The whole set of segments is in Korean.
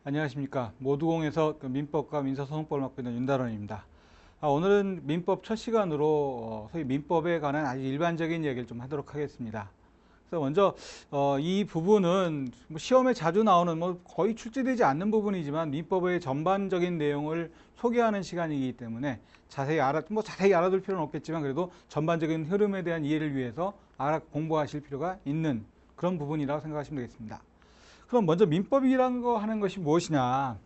안녕하십니까. 모두공에서 민법과 민사소송법을 맡고 있는 윤달원입니다. 오늘은 민법 첫 시간으로 소위 민법에 관한 아주 일반적인 얘기를 좀 하도록 하겠습니다. 그래서 먼저 이 부분은 시험에 자주 나오는 거의 출제되지 않는 부분이지만 민법의 전반적인 내용을 소개하는 시간이기 때문에 자세히 알아둘 필요는 없겠지만 그래도 전반적인 흐름에 대한 이해를 위해서 공부하실 필요가 있는 그런 부분이라고 생각하시면 되겠습니다. 그럼 먼저 민법이라고 하는 것이 무엇이냐?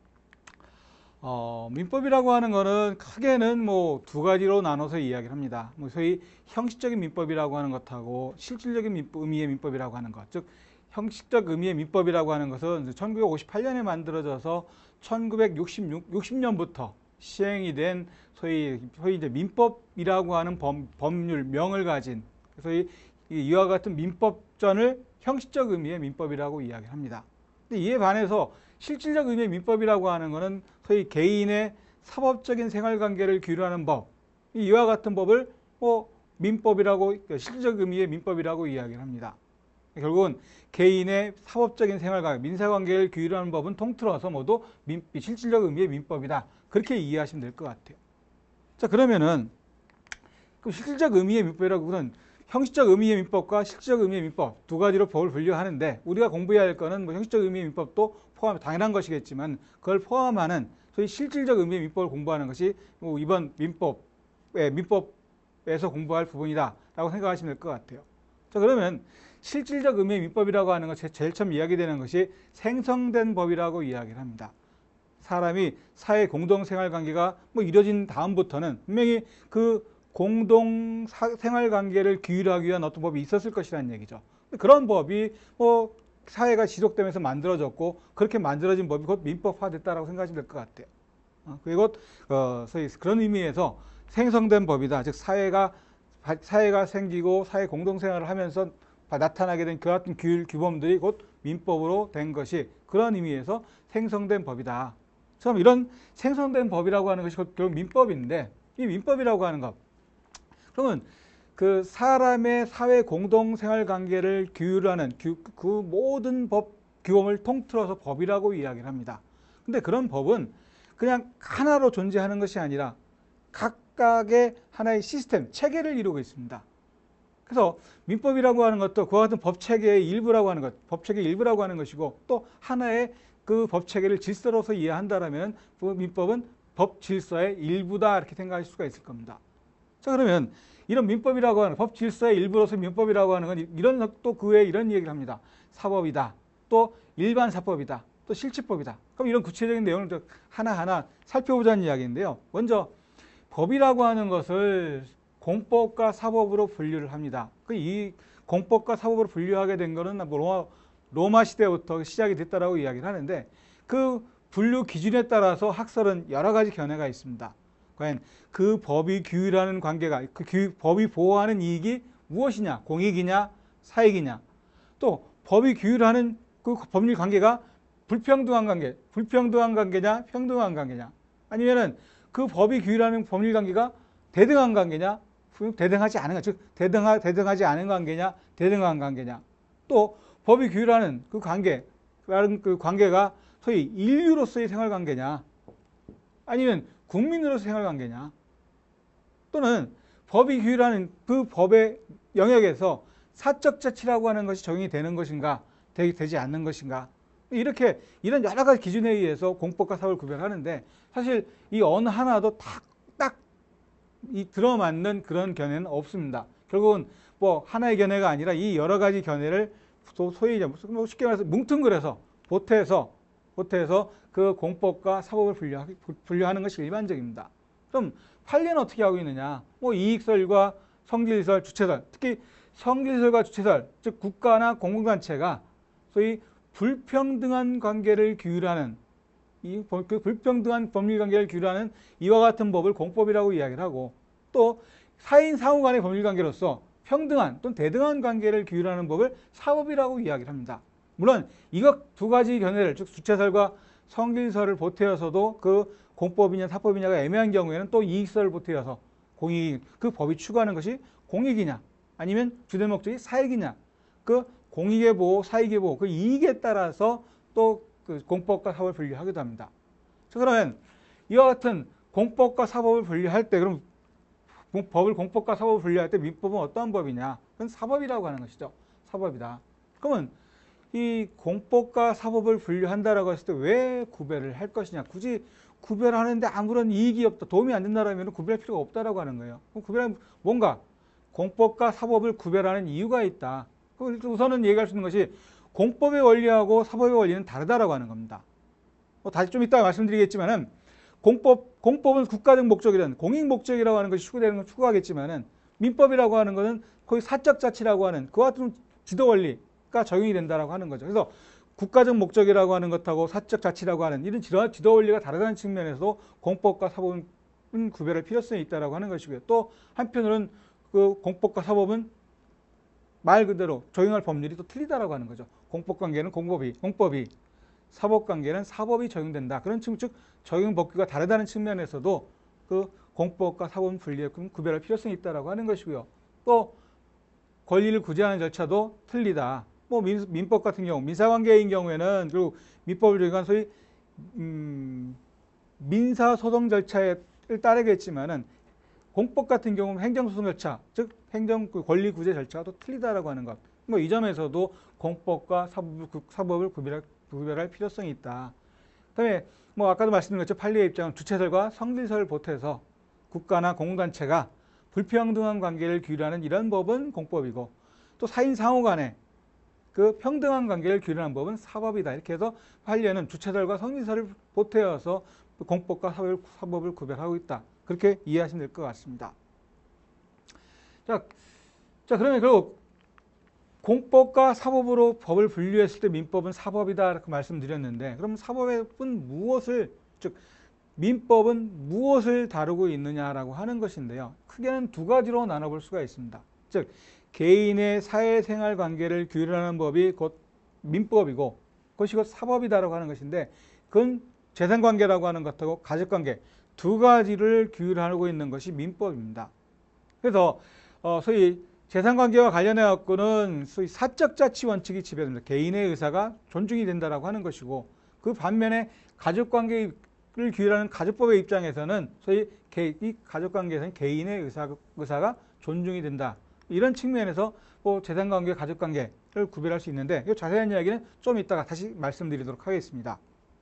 민법이라고 하는 거는 크게는 두 가지로 나눠서 이야기를 합니다. 소위 형식적인 민법이라고 하는 것하고 실질적인 의미의 민법이라고 하는 것. 즉, 형식적 의미의 민법이라고 하는 것은 1958년에 만들어져서 1960년부터 시행이 된 소위 이제 민법이라고 하는 법률명을 가진 소위 이와 같은 민법전을 형식적 의미의 민법이라고 이야기를 합니다. 근데 이에 반해서 실질적 의미의 민법이라고 하는 것은 소위 개인의 사법적인 생활관계를 규율하는 법, 이와 같은 법을 민법이라고, 실질적 의미의 민법이라고 이야기를 합니다. 결국은 개인의 사법적인 생활관계, 민사관계를 규율하는 법은 통틀어서 모두 실질적 의미의 민법이다. 그렇게 이해하시면 될 것 같아요. 자, 그러면은 그 실질적 의미의 민법이라고 하는 형식적 의미의 민법과 실질적 의미의 민법 두 가지로 법을 분류하는데 우리가 공부해야 할 거는 형식적 의미의 민법도 당연한 것이겠지만 그걸 포함하는 소위 실질적 의미의 민법을 공부하는 것이 이번 민법에서 공부할 부분이다라고 생각하시면 될 것 같아요. 자, 그러면 실질적 의미의 민법이라고 하는 것 제일 처음 이야기되는 것이 생성된 법이라고 이야기를 합니다. 사람이 사회 공동생활관계가 이뤄진 다음부터는 분명히 그 공동 생활관계를 규율하기 위한 어떤 법이 있었을 것이라는 얘기죠. 그런 법이 사회가 지속되면서 만들어졌고 그렇게 만들어진 법이 곧 민법화됐다라고 생각하시면 될 것 같아요. 그리고 그런 의미에서 생성된 법이다. 즉 사회가 생기고 사회 공동생활을 하면서 나타나게 된 그 같은 규범들이 곧 민법으로 된 것이 그런 의미에서 생성된 법이다. 처음 이런 생성된 법이라고 하는 것이 결국 민법인데 이 민법이라고 하는 것 그러면 그 사람의 사회 공동생활 관계를 규율하는 그 모든 법 규범을 통틀어서 법이라고 이야기를 합니다. 근데 그런 법은 그냥 하나로 존재하는 것이 아니라 각각의 하나의 시스템, 체계를 이루고 있습니다. 그래서 민법이라고 하는 것도 그와 같은 법 체계의 일부라고 하는 것, 법 체계의 일부라고 하는 것이고 또 하나의 그 법 체계를 질서로서 이해한다라면 그 민법은 법 질서의 일부다 이렇게 생각할 수가 있을 겁니다. 자, 그러면 이런 민법이라고 하는 법 질서의 일부로서 민법이라고 하는 건 또 그 외에 이런 얘기를 합니다. 사법이다. 또 일반 사법이다. 또 실치법이다. 그럼 이런 구체적인 내용을 하나하나 살펴보자는 이야기인데요. 먼저 법이라고 하는 것을 공법과 사법으로 분류를 합니다. 이 공법과 사법으로 분류하게 된 것은 로마 시대부터 시작이 됐다라고 이야기를 하는데 그 분류 기준에 따라서 학설은 여러 가지 견해가 있습니다. 과연 그 법이 규율하는 관계가 법이 보호하는 이익이 무엇이냐? 공익이냐? 사익이냐? 또 법이 규율하는 그 법률 관계가 불평등한 관계냐? 평등한 관계냐? 아니면은 그 법이 규율하는 법률 관계가 대등한 관계냐? 대등하지 않은 즉 대등하지 않은 관계냐? 대등한 관계냐? 또 법이 규율하는 그 관계가 소위 인류로서의 생활 관계냐? 아니면 국민으로서 생활관계냐 또는 법이 규율하는 그 법의 영역에서 사적 자치라고 하는 것이 적용이 되는 것인가 되지 않는 것인가 이렇게 이런 여러 가지 기준에 의해서 공법과 사법을 구별하는데 사실 이 어느 하나도 딱 들어맞는 그런 견해는 없습니다. 결국은 하나의 견해가 아니라 이 여러 가지 견해를 소위 쉽게 말해서 뭉뚱그려서 보태서 그 공법과 사법을 분류하는 것이 일반적입니다. 그럼 판례는 어떻게 하고 있느냐? 이익설과 성질설, 주체설, 특히 성질설과 주체설, 즉 국가나 공공단체가 소위 불평등한 관계를 규율하는 그 불평등한 법률 관계를 규율하는 이와 같은 법을 공법이라고 이야기를 하고 또 사인 상호 간의 법률 관계로서 평등한 또는 대등한 관계를 규율하는 법을 사법이라고 이야기를 합니다. 물론 이것 두 가지 견해를 즉 주체설과 성질설을 보태어서도 그 공법이냐 사법이냐가 애매한 경우에는 또 이익설을 보태어서 그 법이 추구하는 것이 공익이냐 아니면 주된 목적이 사익이냐 그 공익의 보호, 사익의 보호 그 이익에 따라서 또 그 공법과 사법을 분리하기도 합니다. 자, 그러면 이와 같은 공법과 사법을 분리할 때 그럼 법을 공법과 사법을 분리할 때 민법은 어떠한 법이냐? 그건 사법이라고 하는 것이죠. 사법이다. 그러면 이 공법과 사법을 분류한다라고 했을 때 왜 구별을 할 것이냐? 굳이 구별하는데 아무런 이익이 없다, 도움이 안 된다라면 구별할 필요가 없다라고 하는 거예요. 그럼 구별하면 뭔가 공법과 사법을 구별하는 이유가 있다. 우선은 얘기할 수 있는 것이 공법의 원리하고 사법의 원리는 다르다라고 하는 겁니다. 다시 좀 이따가 말씀드리겠지만은 공법은 국가적 목적이란 공익 목적이라고 하는 것이 추구하겠지만은 민법이라고 하는 것은 거의 사적 자치라고 하는 그와 같은 지도 원리가 적용이 된다라고 하는 거죠. 그래서 국가적 목적이라고 하는 것하고 사적 자치라고 하는 이런 지도 원리가 다르다는 측면에서도 공법과 사법은 구별할 필요성이 있다라고 하는 것이고요. 또 한편으로는 그 공법과 사법은 말 그대로 적용할 법률이 또 틀리다라고 하는 거죠. 공법 관계는 공법이, 사법 관계는 사법이 적용된다. 그런 측면, 즉 적용 법규가 다르다는 측면에서도 그 공법과 사법은 구별할 필요성이 있다라고 하는 것이고요. 또 권리를 구제하는 절차도 틀리다. 뭐 민법 같은 경우, 민사관계인 경우에는 그리고 민법을 적용한 소위 민사소송 절차에 따르겠지만은 공법 같은 경우는 행정소송 절차, 즉 행정 권리 구제 절차가 또 틀리다라고 하는 것. 뭐 이 점에서도 공법과 사법을 구별할 필요성이 있다. 그다음에 뭐 아까도 말씀드린 것처럼 판례의 입장은 주체설과 성질설을 보태서 국가나 공공단체가 불평등한 관계를 규율하는 이런 법은 공법이고 또 사인 상호 간에 그 평등한 관계를 규율하는 법은 사법이다. 이렇게 해서 판례는 주체설과 성질설을 보태어서 공법과 사법을 구별하고 있다. 그렇게 이해하시면 될 것 같습니다. 자, 그러면 결국 공법과 사법으로 법을 분류했을 때 민법은 사법이다 이렇게 말씀드렸는데 그럼 사법은 무엇을 즉 민법은 무엇을 다루고 있느냐라고 하는 것인데요. 크게는 두 가지로 나눠볼 수가 있습니다. 즉 개인의 사회생활 관계를 규율하는 법이 곧 민법이고 그것이 곧 사법이다라고 하는 것인데 그건 재산관계라고 하는 것하고 가족관계 두 가지를 규율하고 있는 것이 민법입니다. 그래서 소위 재산관계와 관련해 갖고는 소위 사적자치 원칙이 지배됩니다. 개인의 의사가 존중이 된다라고 하는 것이고 그 반면에 가족관계를 규율하는 가족법의 입장에서는 소위 이 가족관계에서는 개인의 의사가 존중이 된다. 이런 측면에서 뭐 재산관계와 가족관계를 구별할 수 있는데 이 자세한 이야기는 좀 이따가 다시 말씀드리도록 하겠습니다.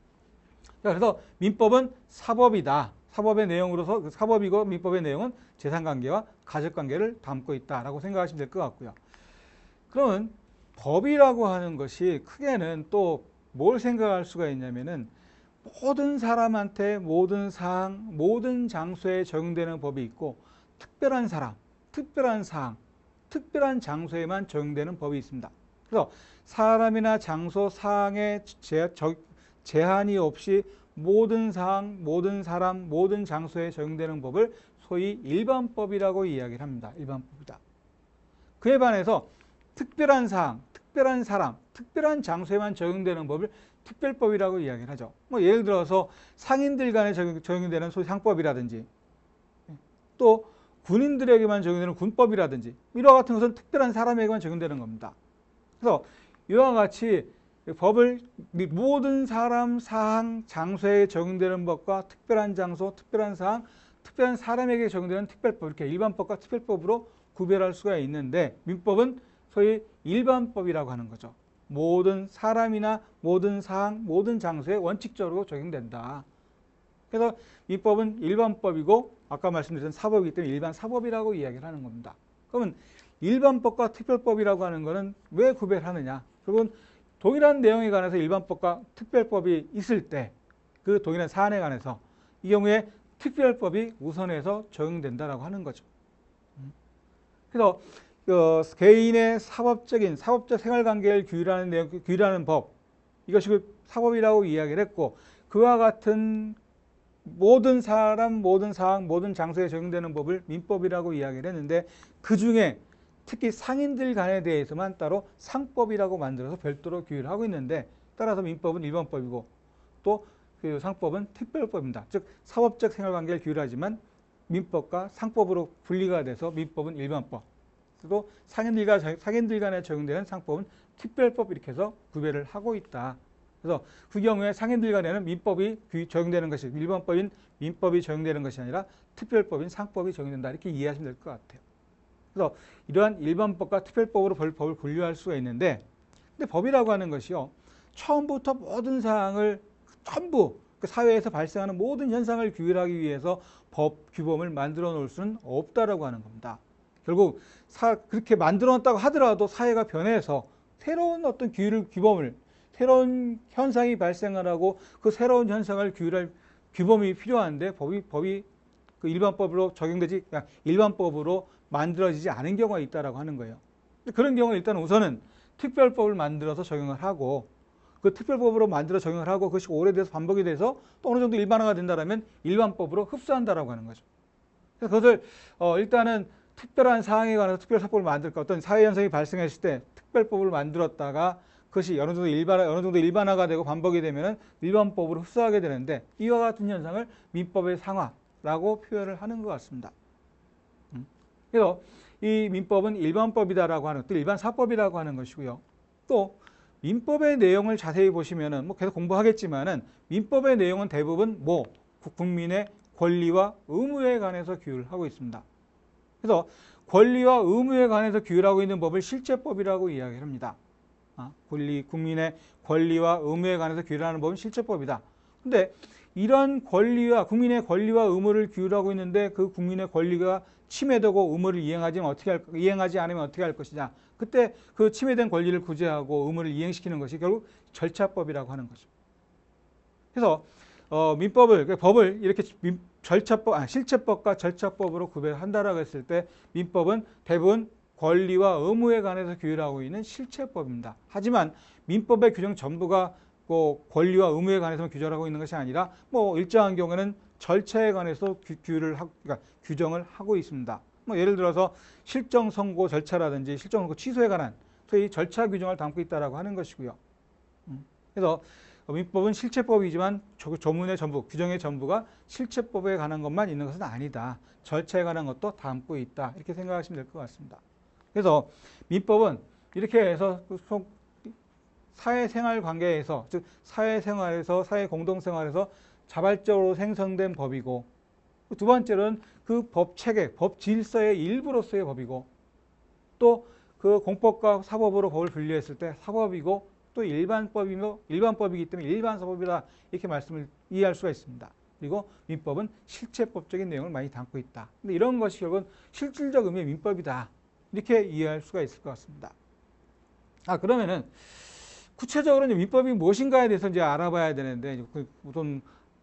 그래서 민법은 사법이다. 사법의 내용으로서 사법이고 민법의 내용은 재산관계와 가족관계를 담고 있다라고 생각하시면 될 것 같고요. 그러면 법이라고 하는 것이 크게는 또 뭘 생각할 수가 있냐면은 모든 사람한테 모든 사항, 모든 장소에 적용되는 법이 있고 특별한 사람, 특별한 사항, 특별한 장소에만 적용되는 법이 있습니다. 그래서 사람이나 장소, 사항에 제한이 없이 모든 사항, 모든 사람, 모든 장소에 적용되는 법을 소위 일반법이라고 이야기를 합니다. 일반법이다. 그에 반해서 특별한 사항, 특별한 사람, 특별한 장소에만 적용되는 법을 특별법이라고 이야기를 하죠. 뭐 예를 들어서 상인들 간에 적용되는 소위 상법이라든지 또 군인들에게만 적용되는 군법이라든지 이와 같은 것은 특별한 사람에게만 적용되는 겁니다. 그래서 이와 같이 법을 모든 사람, 사항, 장소에 적용되는 법과 특별한 장소, 특별한 사항, 특별한 사람에게 적용되는 특별법 이렇게 일반법과 특별법으로 구별할 수가 있는데 민법은 소위 일반법이라고 하는 거죠. 모든 사람이나 모든 사항, 모든 장소에 원칙적으로 적용된다. 그래서 민법은 일반법이고 아까 말씀드린 사법이기 때문에 일반 사법이라고 이야기를 하는 겁니다. 그러면 일반법과 특별법이라고 하는 것은 왜 구별하느냐? 그건 동일한 내용에 관해서 일반법과 특별법이 있을 때 그 동일한 사안에 관해서 이 경우에 특별법이 우선해서 적용된다라고 하는 거죠. 그래서 개인의 사법적 생활관계를 규율하는 법 이것이 사법이라고 이야기를 했고 그와 같은 모든 사람, 모든 사항, 모든 장소에 적용되는 법을 민법이라고 이야기를 했는데 그중에 특히 상인들 간에 대해서만 따로 상법이라고 만들어서 별도로 규율을 하고 있는데 따라서 민법은 일반법이고 또 그 상법은 특별법입니다. 즉 사법적 생활관계를 규율하지만 민법과 상법으로 분리가 돼서 민법은 일반법 또 상인들 간에 적용되는 상법은 특별법 이렇게 해서 구별을 하고 있다. 그래서 그 경우에 상인들 간에는 민법이 적용되는 것이 일반법인 민법이 적용되는 것이 아니라 특별법인 상법이 적용된다. 이렇게 이해하시면 될 것 같아요. 그래서 이러한 일반법과 특별법으로 법을 분류할 수가 있는데, 근데 법이라고 하는 것이요, 처음부터 모든 사항을 전부 그 사회에서 발생하는 모든 현상을 규율하기 위해서 법 규범을 만들어 놓을 수는 없다라고 하는 겁니다. 결국 그렇게 만들어 놨다고 하더라도 사회가 변해서 새로운 어떤 규범을 새로운 현상이 발생을 하고 그 새로운 현상을 규율할 규범이 필요한데 법이 그 일반법으로 적용되지, 일반법으로 만들어지지 않은 경우가 있다라고 하는 거예요. 그런 경우는 일단 우선은 특별법을 만들어서 적용을 하고, 그 특별법으로 만들어 적용을 하고 그것이 오래돼서 반복이 돼서 또 어느 정도 일반화가 된다면 일반법으로 흡수한다라고 하는 거죠. 그래서 그것을 일단은 특별한 사항에 관해서 특별사법을 만들까, 어떤 사회 현상이 발생했을 때 특별법을 만들었다가 그것이 어느 정도 일반화가 되고 반복이 되면은 일반법으로 흡수하게 되는데, 이와 같은 현상을 민법의 상화라고 표현을 하는 것 같습니다. 그래서 이 민법은 일반법이다라고 하는 것도 일반사법이라고 하는 것이고요. 또 민법의 내용을 자세히 보시면은 뭐 계속 공부하겠지만은 민법의 내용은 대부분 국민의 권리와 의무에 관해서 규율을 하고 있습니다. 그래서 권리와 의무에 관해서 규율하고 있는 법을 실제법이라고 이야기합니다. 국민의 권리와 의무에 관해서 규율하는 법은 실제법이다. 근데 이런 국민의 권리와 의무를 규율하고 있는데 그 국민의 권리가 침해되고 의무를 이행하지 않으면 어떻게 할 것이냐. 그때 그 침해된 권리를 구제하고 의무를 이행시키는 것이 결국 절차법이라고 하는 거죠. 그래서 법을 이렇게 실체법과 절차법으로 구별한다라고 했을 때 민법은 대부분 권리와 의무에 관해서 규율하고 있는 실체법입니다. 하지만 민법의 규정 전부가 권리와 의무에 관해서만 규정하고 있는 것이 아니라 일정한 경우에는 절차에 관해서 규정을 하고 있습니다. 예를 들어서 실정 선고 절차라든지 실정 선고 취소에 관한 소위 절차 규정을 담고 있다라고 하는 것이고요. 그래서 민법은 실체법이지만 조문의 전부, 규정의 전부가 실체법에 관한 것만 있는 것은 아니다. 절차에 관한 것도 담고 있다. 이렇게 생각하시면 될 것 같습니다. 그래서 민법은 이렇게 해서 사회생활 관계에서, 즉 사회생활에서, 사회 공동생활에서 자발적으로 생성된 법이고, 두 번째로는 그 법 체계, 법 질서의 일부로서의 법이고, 또 그 공법과 사법으로 법을 분류했을 때 사법이고 또 일반법이기 때문에 일반사법이다, 이렇게 말씀을 이해할 수가 있습니다. 그리고 민법은 실체법적인 내용을 많이 담고 있다. 근데 이런 것이 결국은 실질적 의미의 민법이다, 이렇게 이해할 수가 있을 것 같습니다. 그러면은 구체적으로 이제 민법이 무엇인가에 대해서 이제 알아봐야 되는데, 우선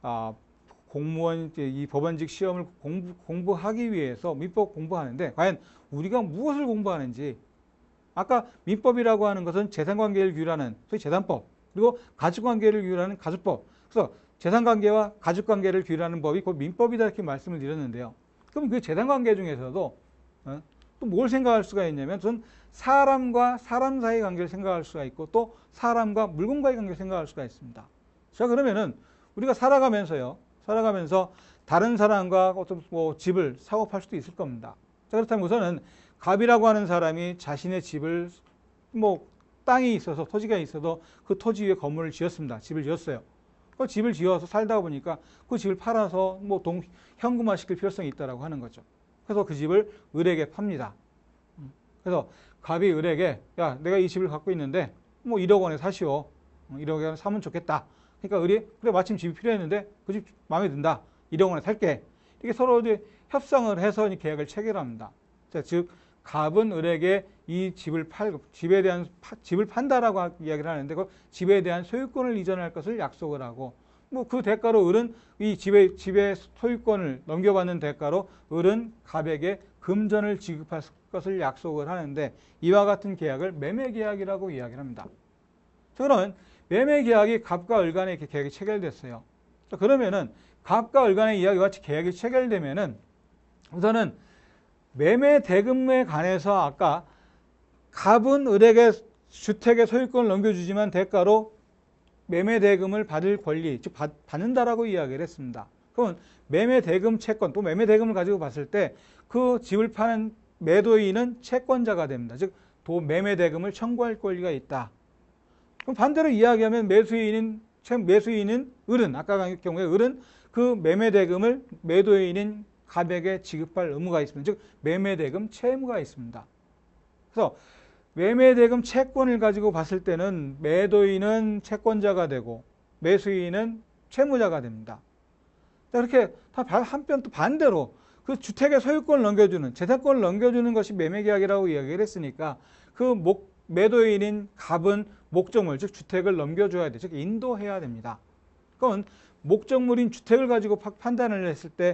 공무원 이 법원직 시험을 공부하기 위해서 민법 공부하는데 과연 우리가 무엇을 공부하는지, 아까 민법이라고 하는 것은 재산관계를 규율하는 소위 재산법, 그리고 가족관계를 규율하는 가족법, 그래서 재산관계와 가족관계를 규율하는 법이 곧 민법이다, 이렇게 말씀을 드렸는데요. 그럼 그 재산관계 중에서도 또 뭘 생각할 수가 있냐면, 우선 사람과 사람 사이의 관계를 생각할 수가 있고, 또 사람과 물건과의 관계를 생각할 수가 있습니다. 자, 그러면은 우리가 살아가면서 다른 사람과 어떤 집을 사고 팔 수도 있을 겁니다. 자, 그렇다면 우선은 갑이라고 하는 사람이 자신의 집을 땅이 있어서, 토지가 있어도 그 토지 위에 건물을 지었습니다. 집을 지었어요. 그 집을 지어서 살다 보니까 그 집을 팔아서 현금화 시킬 필요성이 있다라고 하는 거죠. 그래서 그 집을 을에게 팝니다. 그래서 갑이 을에게, 야, 내가 이 집을 갖고 있는데 1억 원에 사시오. 1억 원에 사면 좋겠다. 그러니까 을이, 그래, 마침 집이 필요했는데 그 집 마음에 든다. 1억 원에 살게. 이렇게 서로 이제 협상을 해서 계약을 체결합니다. 자, 즉 갑은 을에게 이 집을 집을 판다라고 이야기를 하는데, 그 집에 대한 소유권을 이전할 것을 약속을 하고, 그 대가로 을은 이 집의 소유권을 넘겨받는 대가로 을은 갑에게 금전을 지급할 것을 약속을 하는데, 이와 같은 계약을 매매계약이라고 이야기를 합니다. 자, 그러면 매매계약이 갑과 을 간에 이렇게 계약이 체결됐어요. 자, 그러면은 갑과 을 간의 이야기와 같이 계약이 체결되면은 우선은 매매 대금에 관해서 아까 갑은 을에게 주택의 소유권을 넘겨주지만 대가로 매매 대금을 받을 권리, 즉 받는다라고 이야기를 했습니다. 그러면 매매 대금 채권, 또 매매 대금을 가지고 봤을 때 그 집을 파는 매도인은 채권자가 됩니다. 즉 매매 대금을 청구할 권리가 있다. 그럼 반대로 이야기하면 매수인인 을은 아까 경우에 을은 그 매매대금을 매도인인 갑에게 지급할 의무가 있습니다. 즉 매매대금 채무가 있습니다. 그래서 매매대금 채권을 가지고 봤을 때는 매도인은 채권자가 되고 매수인은 채무자가 됩니다. 그렇게 한편 또 반대로 그 주택의 소유권을 넘겨주는 재산권을 넘겨주는 것이 매매계약이라고 이야기를 했으니까 그 매도인인 갑은 목적물 즉 주택을 넘겨줘야 돼. 즉 인도해야 됩니다. 그건 목적물인 주택을 가지고 판단을 했을 때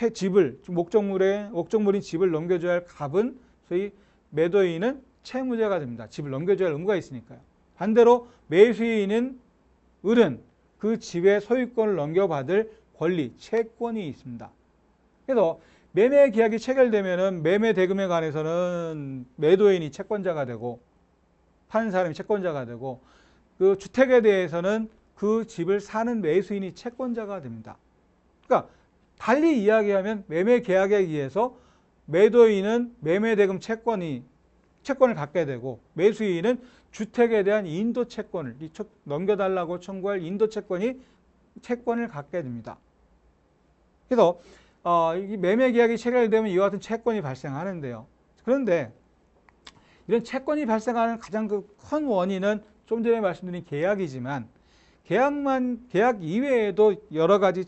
목적물인 집을 넘겨줘야 할 갑은 소위 매도인은 채무자가 됩니다. 집을 넘겨줘야 할 의무가 있으니까요. 반대로 매수인은 을은 그 집의 소유권을 넘겨받을 권리, 채권이 있습니다. 그래서 매매 계약이 체결되면은 매매 대금에 관해서는 매도인이 채권자가 되고 파는 사람이 채권자가 되고 그 주택에 대해서는 그 집을 사는 매수인이 채권자가 됩니다. 그러니까 달리 이야기하면 매매 계약에 의해서 매도인은 매매 대금 채권을 갖게 되고 매수인은 주택에 대한 인도 채권을 넘겨달라고 청구할 인도 채권을 갖게 됩니다. 그래서 이 매매 계약이 체결되면 이와 같은 채권이 발생하는데요. 그런데 이런 채권이 발생하는 가장 큰 원인은 좀 전에 말씀드린 계약이지만 계약 이외에도 여러 가지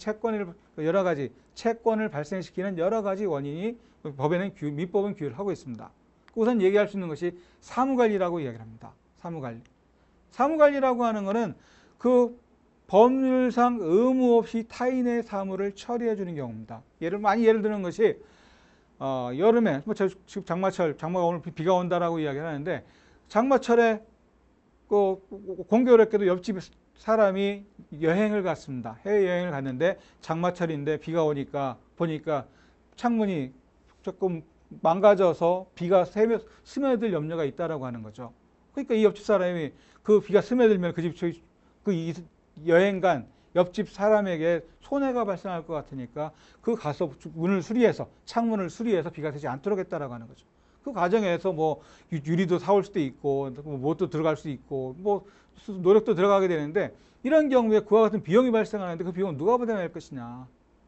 채권을 발생시키는 여러 가지 원인이 법에는 민법은 규율을 하고 있습니다. 우선 얘기할 수 있는 것이 사무관리라고 이야기를 합니다. 사무관리라고 하는 것은 그 법률상 의무 없이 타인의 사무를 처리해 주는 경우입니다. 예를 드는 것이 여름에 지금 장마가 오늘 비가 온다라고 이야기를 하는데 장마철에 공교롭게도 옆집 사람이 여행을 갔습니다. 해외 여행을 갔는데 장마철인데 비가 오니까 보니까 창문이 조금 망가져서 비가 스며들 염려가 있다라고 하는 거죠. 그러니까 이 옆집 사람이 그 비가 스며들면 그 여행 간 옆집 사람에게 손해가 발생할 것 같으니까 그 가서 창문을 수리해서 비가 새지 않도록 했다라고 하는 거죠. 그 과정에서 뭐 유리도 사올 수도 있고 못도 들어갈 수 있고 뭐 노력도 들어가게 되는데 이런 경우에 그와 같은 비용이 발생하는데 그 비용은 누가 부담할 것이냐?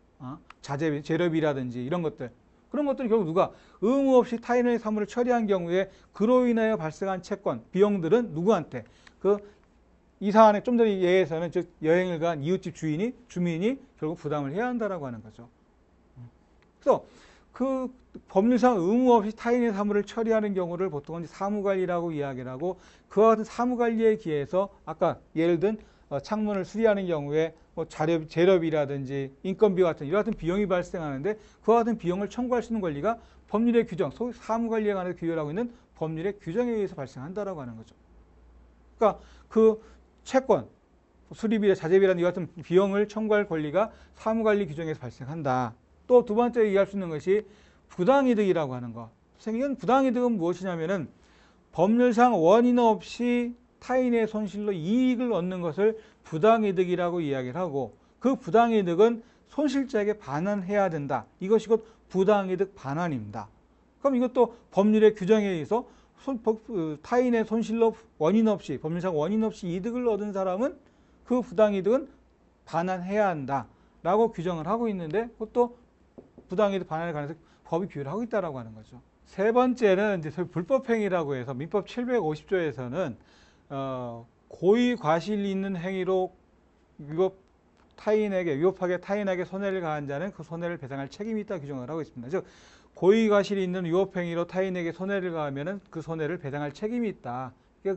재료비라든지 이런 것들. 그런 것들은 결국 누가 의무 없이 타인의 사무를 처리한 경우에 그로 인하여 발생한 채권, 비용들은 누구한테? 이 사안에 좀 전에 예에서는 즉 여행을 간 이웃집 주민이 결국 부담을 해야 한다라고 하는 거죠. 그래서 그 법률상 의무 없이 타인의 사무를 처리하는 경우를 보통은 사무관리라고 이야기를 하고 그와 같은 사무관리에 기해서 아까 예를 든 창문을 수리하는 경우에 뭐 재료비라든지 인건비 같은 이와 같은 비용이 발생하는데 그와 같은 비용을 청구할 수 있는 권리가 법률의 규정, 소위 사무관리에 관해서 규율하고 있는 법률의 규정에 의해서 발생한다라고 하는 거죠. 그러니까 그 채권, 수리비나 자재비라는 이와 같은 비용을 청구할 권리가 사무관리 규정에서 발생한다. 또 두 번째 얘기할 수 있는 것이 부당이득이라고 하는 것. 선생님, 부당이득은 무엇이냐면은 법률상 원인 없이 타인의 손실로 이익을 얻는 것을 부당이득이라고 이야기를 하고 그 부당이득은 손실자에게 반환해야 된다. 이것이 곧 부당이득 반환입니다. 그럼 이것도 법률의 규정에 의해서 타인의 손실로 법률상 원인 없이 이득을 얻은 사람은 그 부당이득은 반환해야 한다라고 규정을 하고 있는데 그것도 부당이득 반환에 관해서 법이 규율을 하고 있다라고 하는 거죠. 세 번째는 이제 불법행위라고 해서 민법 750조에서는 고의 과실이 있는 행위로 위법하게 타인에게 손해를 가한 자는 그 손해를 배상할 책임이 있다 규정을 하고 있습니다. 즉 고의 과실이 있는 위법행위로 타인에게 손해를 가하면은 그 손해를 배상할 책임이 있다.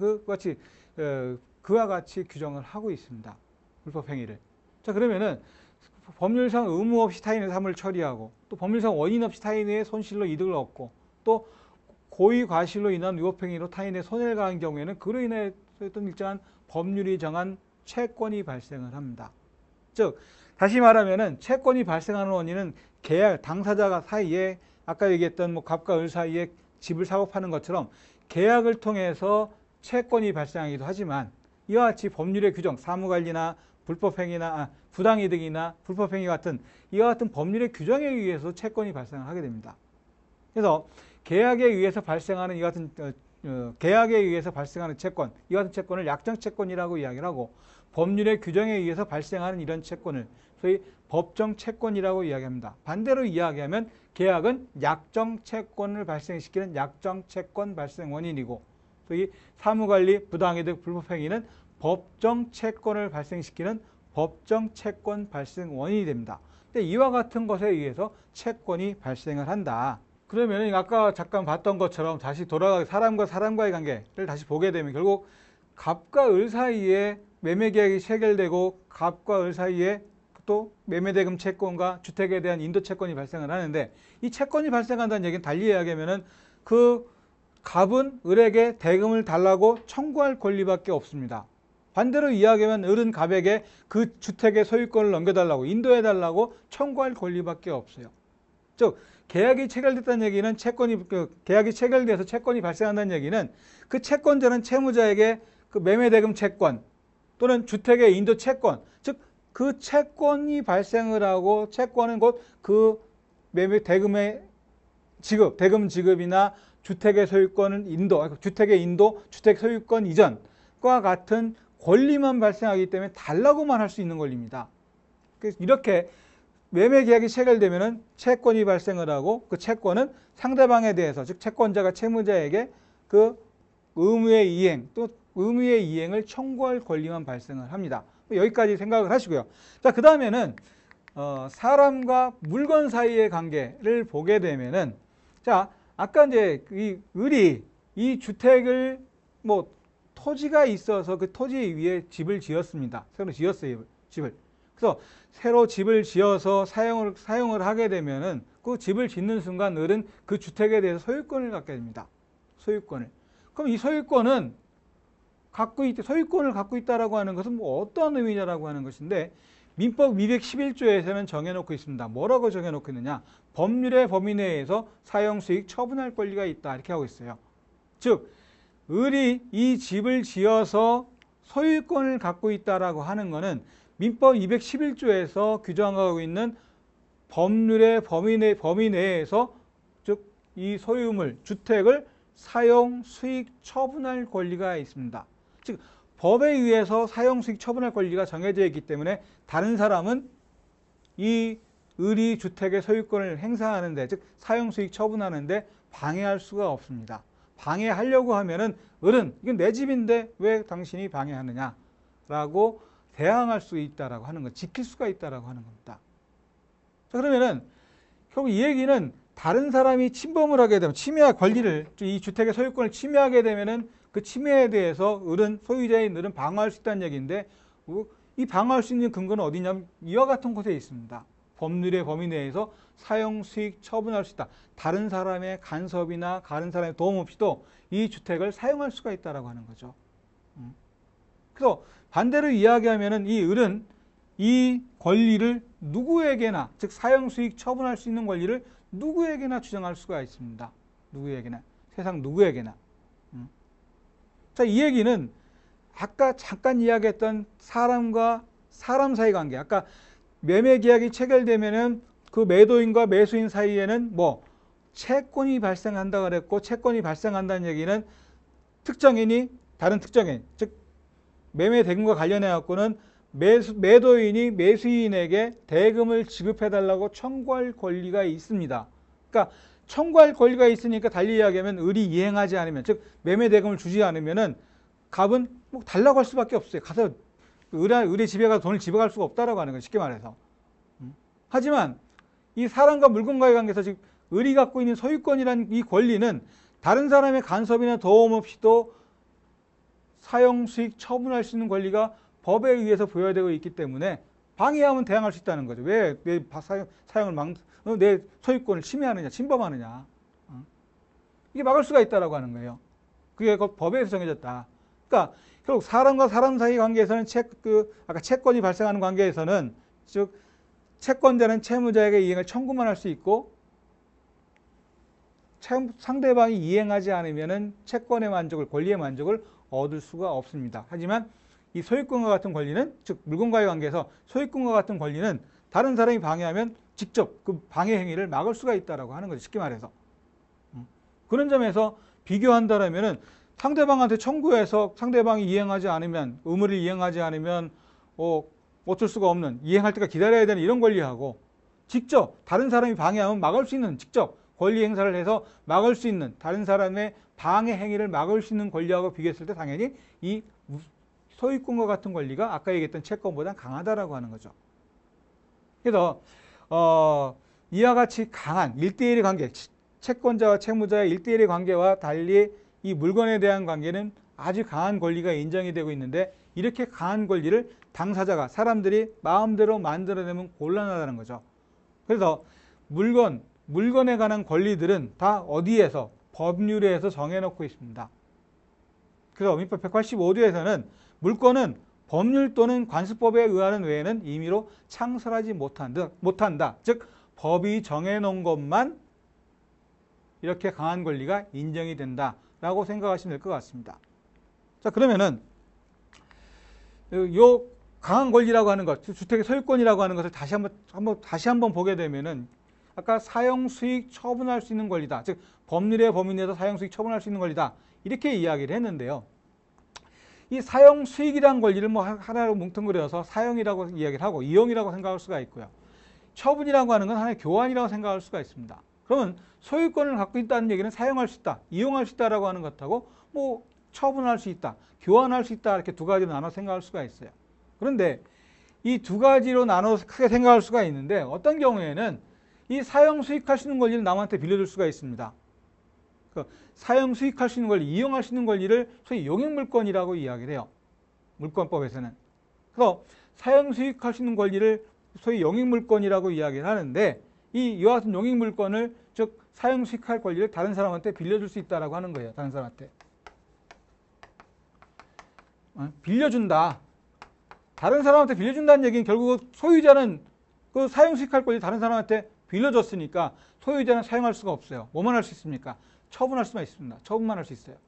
그와 같이 규정을 하고 있습니다. 불법행위를. 자 그러면은 법률상 의무 없이 타인의 사무를 처리하고 또 법률상 원인 없이 타인의 손실로 이득을 얻고 또 고의 과실로 인한 위법행위로 타인의 손해를 가한 경우에는 그로 인해 어떤 일정한 법률이 정한 채권이 발생을 합니다. 즉 다시 말하면은 채권이 발생하는 원인은 계약 당사자가 사이에 아까 얘기했던 뭐 갑과 을 사이에 집을 사고 파는 것처럼 계약을 통해서 채권이 발생하기도 하지만 이와 같이 법률의 규정, 사무관리나 불법행위나 부당이득이나 불법행위 같은 이와 같은 법률의 규정에 의해서 채권이 발생을 하게 됩니다. 그래서 계약에 의해서 발생하는 이 같은 계약에 의해서 발생하는 채권, 이 같은 채권을 약정 채권이라고 이야기를 하고, 법률의 규정에 의해서 발생하는 이런 채권을 소위 법정 채권이라고 이야기합니다. 반대로 이야기하면 계약은 약정 채권을 발생시키는 약정 채권 발생 원인이고, 소위 사무관리 부당이득 불법행위는 법정 채권을 발생시키는 법정 채권 발생 원인이 됩니다. 근데 이와 같은 것에 의해서 채권이 발생을 한다. 그러면 아까 잠깐 봤던 것처럼 다시 돌아가 사람과 사람과의 관계를 다시 보게 되면 결국 갑과 을 사이에 매매계약이 체결되고 갑과 을 사이에 또 매매대금 채권과 주택에 대한 인도 채권이 발생을 하는데, 이 채권이 발생한다는 얘기는 달리 이야기하면은 그 갑은 을에게 대금을 달라고 청구할 권리밖에 없습니다. 반대로 이야기하면 을은 갑에게 그 주택의 소유권을 넘겨달라고 인도해달라고 청구할 권리밖에 없어요. 즉 계약이 체결됐다는 얘기는 계약이 체결돼서 채권이 발생한다는 얘기는 그 채권자는 채무자에게 그 매매대금 채권 또는 주택의 인도 채권, 즉 그 채권이 발생을 하고, 채권은 곧 그 매매대금의 지급, 대금 지급이나 주택의 소유권은 주택의 인도, 주택 소유권 이전과 같은 권리만 발생하기 때문에 달라고만 할 수 있는 권리입니다. 그래서 이렇게 매매 계약이 체결되면은 채권이 발생을 하고, 그 채권은 상대방에 대해서, 즉 채권자가 채무자에게 그 의무의 이행 또 의무의 이행을 청구할 권리만 발생을 합니다. 여기까지 생각을 하시고요. 자, 그 다음에는 사람과 물건 사이의 관계를 보게 되면은, 자, 아까 이제 이 을이 이 주택을 토지가 있어서 그 토지 위에 집을 지었습니다. 새로 지었어요, 집을. 그래서 새로 집을 지어서 사용을 하게 되면은 그 집을 짓는 순간 을은 그 주택에 대해서 소유권을 갖게 됩니다. 소유권을. 그럼 이 소유권을 갖고 있다라고 하는 것은 어떤 의미냐라고 하는 것인데, 민법 211조에서는 정해놓고 있습니다. 뭐라고 정해놓고 있느냐? 법률의 범위 내에서 사용 수익 처분할 권리가 있다, 이렇게 하고 있어요. 즉 을이 이 집을 지어서 소유권을 갖고 있다라고 하는 것은 민법 211조에서 규정하고 있는 법률의 범위 내에서, 즉 이 소유물, 주택을 사용 수익 처분할 권리가 있습니다. 즉 법에 의해서 사용 수익 처분할 권리가 정해져 있기 때문에 다른 사람은 이 을이 주택의 소유권을 행사하는데, 즉 사용 수익 처분하는데 방해할 수가 없습니다. 방해하려고 하면은 을은 이건 내 집인데 왜 당신이 방해하느냐라고 대항할 수 있다라고 하는 것, 지킬 수가 있다라고 하는 겁니다. 자, 그러면은 결국 이 얘기는 다른 사람이 침범을 하게 되면, 이 주택의 소유권을 침해하게 되면은 그 침해에 대해서 소유자인 을은 방어할 수 있다는 얘기인데, 이 방어할 수 있는 근거는 어디냐면 이와 같은 곳에 있습니다. 법률의 범위 내에서 사용 수익 처분할 수 있다. 다른 사람의 간섭이나 다른 사람의 도움 없이도 이 주택을 사용할 수가 있다라고 하는 거죠. 그래서 반대로 이야기하면은 이 을은 이 권리를 누구에게나, 즉 사용 수익 처분할 수 있는 권리를 누구에게나 주장할 수가 있습니다. 누구에게나, 세상 누구에게나. 자, 이 얘기는 아까 잠깐 이야기했던 사람과 사람 사이 관계, 아까 매매 계약이 체결되면은 그 매도인과 매수인 사이에는 채권이 발생한다 그랬고, 채권이 발생한다는 얘기는 특정인이 다른 특정인, 즉 매매 대금과 관련해 갖고는 매도인이 매수인에게 대금을 지급해 달라고 청구할 권리가 있습니다. 그러니까 청구할 권리가 있으니까 달리 이야기하면 을이 이행하지 않으면, 즉 매매 대금을 주지 않으면은 갑은 달라고 할 수밖에 없어요. 가서 을의 집에 가서 돈을 집어갈 수가 없다라고 하는 거예요, 쉽게 말해서. 하지만 이 사람과 물건과의 관계에서 즉 을이 갖고 있는 소유권이라는 이 권리는 다른 사람의 간섭이나 도움 없이도 사용 수익 처분할 수 있는 권리가 법에 의해서 부여되고 있기 때문에 방해하면 대항할 수 있다는 거죠. 왜 내 내 소유권을 침해하느냐, 침범하느냐. 이게 막을 수가 있다라고 하는 거예요. 그게 법에서 정해졌다. 그러니까 결국 사람과 사람 사이 관계에서는 아까 채권이 발생하는 관계에서는, 즉 채권자는 채무자에게 이행을 청구만 할 수 있고, 상대방이 이행하지 않으면은 채권의 만족을, 권리의 만족을 얻을 수가 없습니다. 하지만 이 소유권과 같은 권리는, 즉 물건과의 관계에서 소유권과 같은 권리는 다른 사람이 방해하면 직접 그 방해 행위를 막을 수가 있다라고 하는 거죠, 쉽게 말해서. 그런 점에서 비교한다라면은 상대방한테 청구해서 상대방이 이행하지 않으면, 의무를 이행하지 않으면 어쩔 수가 없는, 이행할 때까지 기다려야 되는 이런 권리하고, 직접 다른 사람이 방해하면 막을 수 있는, 직접 권리 행사를 해서 막을 수 있는, 다른 사람의 방해 행위를 막을 수 있는 권리하고 비교했을 때 당연히 이 소유권과 같은 권리가 아까 얘기했던 채권보다 강하다라고 하는 거죠. 그래서 이와 같이 강한 1대1의 관계, 채권자와 채무자의 1대1의 관계와 달리 이 물건에 대한 관계는 아주 강한 권리가 인정이 되고 있는데, 이렇게 강한 권리를 당사자가, 사람들이 마음대로 만들어내면 곤란하다는 거죠. 그래서 물건에 관한 권리들은 다 어디에서? 법률에서 정해놓고 있습니다. 그래서 민법 185조에서는 물건은 법률 또는 관습법에 의하는 외에는 임의로 창설하지 못한다. 즉 법이 정해놓은 것만 이렇게 강한 권리가 인정이 된다라고 생각하시면 될 것 같습니다. 자, 그러면은 요 강한 권리라고 하는 것, 주택의 소유권이라고 하는 것을 다시 한번 보게 되면은 아까 사용 수익 처분할 수 있는 권리다. 즉 법률의 범위 내에서 사용 수익 처분할 수 있는 권리다. 이렇게 이야기를 했는데요. 이 사용 수익이라는 권리를 뭐 하나로 뭉뚱그려서 사용이라고 이야기를 하고 이용이라고 생각할 수가 있고요. 처분이라고 하는 건 하나의 교환이라고 생각할 수가 있습니다. 그러면 소유권을 갖고 있다는 얘기는 사용할 수 있다, 이용할 수 있다라고 하는 것하고 뭐 처분할 수 있다, 교환할 수 있다, 이렇게 두 가지로 나눠 생각할 수가 있어요. 그런데 이 두 가지로 나눠서 크게 생각할 수가 있는데, 어떤 경우에는 이 사용 수익할 수 있는 권리를 남한테 빌려줄 수가 있습니다. 사용 수익할 수 있는 권리, 이용할 수 있는 권리를 소위 용익물권이라고 이야기를 해요. 물권법에서는. 그래서 사용 수익할 수 있는 권리를 소위 용익물권이라고 이야기를 하는데, 이와 같은 용익물권을, 즉 사용 수익할 권리를 다른 사람한테 빌려줄 수 있다라고 하는 거예요. 다른 사람한테 빌려준다. 다른 사람한테 빌려준다는 얘기는 결국 소유자는 그 사용 수익할 권리 다른 사람한테 빌려줬으니까 소유자는 사용할 수가 없어요. 뭐만 할 수 있습니까? 처분할 수만 있습니다. 처분만 할 수 있어요.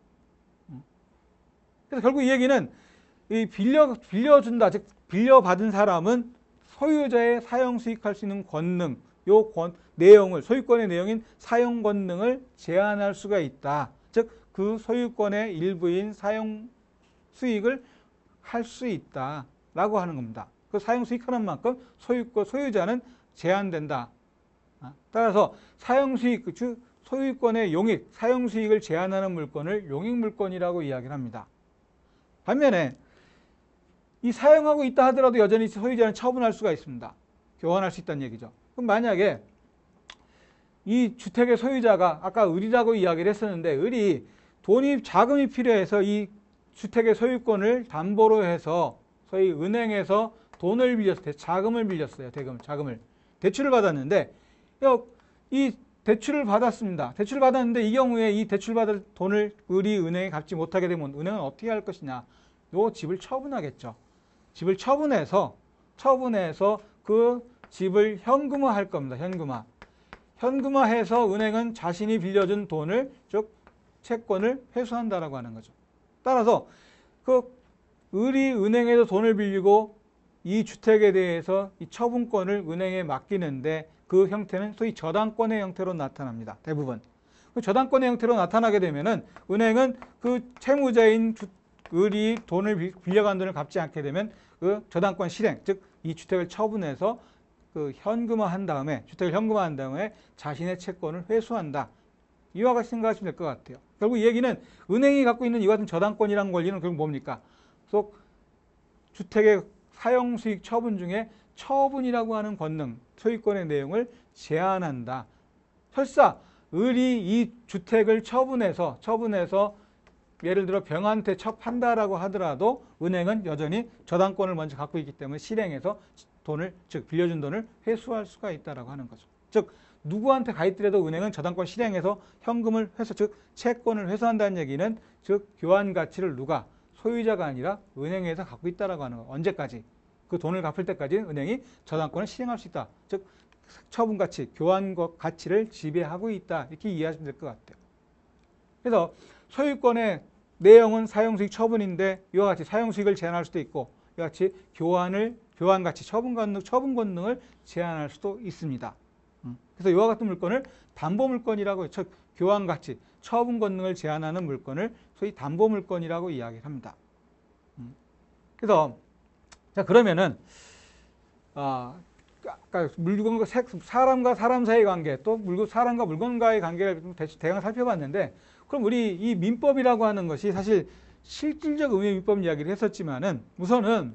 그래서 결국 이 얘기는 이 빌려준다, 즉 빌려받은 사람은 소유자의 사용 수익할 수 있는 권능, 내용을, 소유권의 내용인 사용 권능을 제한할 수가 있다. 즉 그 소유권의 일부인 사용 수익을 할 수 있다라고 하는 겁니다. 그 사용 수익하는 만큼 소유자는 제한된다. 따라서 사용 수익, 즉 소유권의 용익, 사용 수익을 제한하는 물건을 용익물권이라고 이야기를 합니다. 반면에 이 사용하고 있다 하더라도 여전히 소유자는 처분할 수가 있습니다. 교환할 수 있다는 얘기죠. 그럼 만약에 이 주택의 소유자가 아까 을이라고 이야기를 했었는데, 을이 자금이 필요해서 이 주택의 소유권을 담보로 해서 소위 은행에서 돈을 빌렸어요. 자금을 빌렸어요. 자금을. 대출을 받았는데, 이 대출을 받았습니다. 대출을 받았는데 이 경우에 이 대출받을 돈을 을이 은행에 갚지 못하게 되면 은행은 어떻게 할 것이냐. 요 집을 처분하겠죠. 집을 처분해서 그 집을 현금화할 겁니다. 현금화해서 은행은 자신이 빌려준 돈을, 즉 채권을 회수한다라고 하는 거죠. 따라서 그 을이 은행에서 돈을 빌리고 이 주택에 대해서 이 처분권을 은행에 맡기는데, 그 형태는 소위 저당권의 형태로 나타납니다. 대부분. 그 저당권의 형태로 나타나게 되면은 은행은 그 채무자인 을이 빌려간 돈을 갚지 않게 되면 그 저당권 실행, 즉 이 주택을 처분해서 그 주택을 현금화한 다음에 자신의 채권을 회수한다. 이와 같이 생각하시면 될 것 같아요. 결국 이 얘기는 은행이 갖고 있는 이 같은 저당권이라는 권리는 결국 뭡니까? 속 주택의 사용 수익 처분 중에 처분이라고 하는 권능, 소유권의 내용을 제한한다. 설사 을이 이 주택을 처분해서 예를 들어 병한테 판다라고 하더라도 은행은 여전히 저당권을 먼저 갖고 있기 때문에 실행해서 즉 빌려준 돈을 회수할 수가 있다라고 하는 거죠. 즉 누구한테 가 있더라도 은행은 저당권 실행해서 현금을 즉 채권을 회수한다는 얘기는, 즉 교환 가치를 소유자가 아니라 은행에서 갖고 있다라고 하는 거. 언제까지? 그 돈을 갚을 때까지 은행이 저당권을 실행할 수 있다. 즉 처분 가치, 교환 가치를 지배하고 있다. 이렇게 이해하시면 될 것 같아요. 그래서 소유권의 내용은 사용수익 처분인데, 이와 같이 사용수익을 제한할 수도 있고, 이와 같이 교환 가치, 처분 권능을 제한할 수도 있습니다. 그래서 이와 같은 물건을 담보물권이라고, 즉 교환 가치, 처분 권능을 제한하는 물건을 소위 담보 물건이라고 이야기를 합니다. 그래서 자 그러면은 아까 물건과 사람과 사람 사이의 관계, 또 사람과 물건과의 관계를 대강 살펴봤는데, 그럼 우리 이 민법이라고 하는 것이 사실 실질적 의미의 민법 이야기를 했었지만은 우선은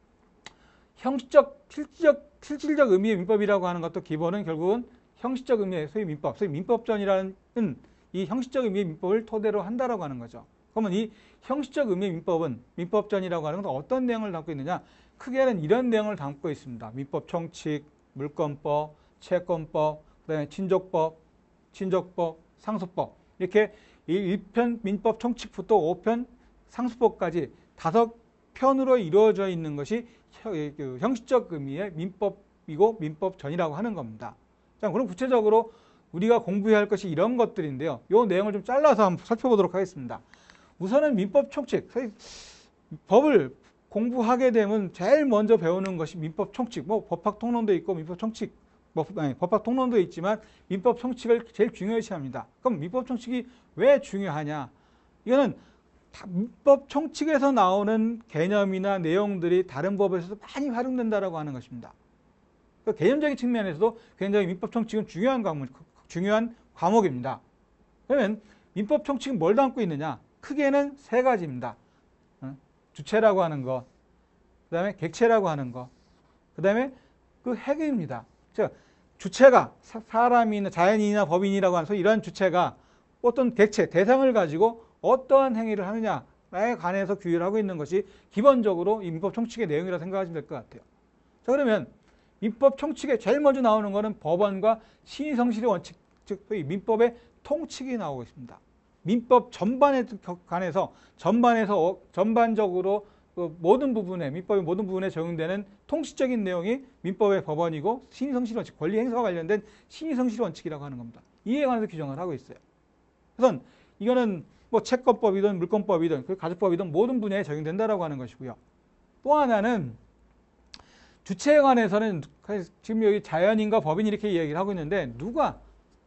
실질적 의미의 민법이라고 하는 것도 기본은 결국은 형식적 의미의 소위 민법, 소위 민법전이라는 이 형식적 의미의 민법을 토대로 한다라고 하는 거죠. 그러면 이 형식적 의미의 민법은 민법전이라고 하는 것은 어떤 내용을 담고 있느냐? 크게는 이런 내용을 담고 있습니다. 민법 총칙, 물권법, 채권법, 그다음에 친족법, 상속법 이렇게 1편 민법 총칙부터 5편 상속법까지 5편으로 이루어져 있는 것이 형식적 의미의 민법이고 민법전이라고 하는 겁니다. 자, 그럼 구체적으로 우리가 공부해야 할 것이 이런 것들인데요. 이 내용을 좀 잘라서 한번 살펴보도록 하겠습니다. 우선은 민법 총칙, 법을 공부하게 되면 제일 먼저 배우는 것이 민법 총칙, 법학 통론도 있고 민법 총칙, 법학 통론도 있지만 민법 총칙을 제일 중요시합니다. 그럼 민법 총칙이 왜 중요하냐? 이거는 민법 총칙에서 나오는 개념이나 내용들이 다른 법에서도 많이 활용된다라고 하는 것입니다. 그러니까 개념적인 측면에서도 굉장히 민법 총칙은 중요한 과목입니다. 그러면 민법 총칙은 뭘 담고 있느냐? 크게는 세 가지입니다. 주체라고 하는 것, 그 다음에 객체라고 하는 것, 그 다음에 그 행위입니다. 즉, 주체가 사람이나 자연인이나 법인이라고 하는 소위 이러한 주체가 어떤 객체, 대상을 가지고 어떠한 행위를 하느냐에 관해서 규율을 하고 있는 것이 기본적으로 이 민법 총칙의 내용이라고 생각하시면 될 것 같아요. 자, 그러면 민법 총칙에 제일 먼저 나오는 것은 법원과 신의성실의 원칙, 즉 민법의 통칙이 나오고 있습니다. 민법 전반에 관해서 전반적으로 모든 부분에 민법의 모든 부분에 적용되는 통치적인 내용이 민법의 법원이고 신의성실 원칙, 권리 행사와 관련된 신의성실 원칙이라고 하는 겁니다. 이에 관해서 규정을 하고 있어요. 그래서 이거는 채권법이든 물권법이든 가족법이든 모든 분야에 적용된다라고 하는 것이고요. 또 하나는 주체에 관해서는 지금 여기 자연인과 법인 이렇게 이야기를 하고 있는데 누가